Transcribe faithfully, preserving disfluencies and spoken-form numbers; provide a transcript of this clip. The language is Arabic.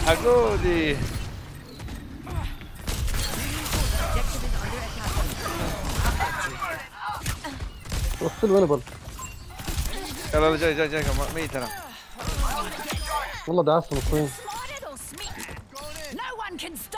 الحقوني. وصل وين برضه؟ يلا جاي جاي جاي ميت انا. والله دعست مصريين.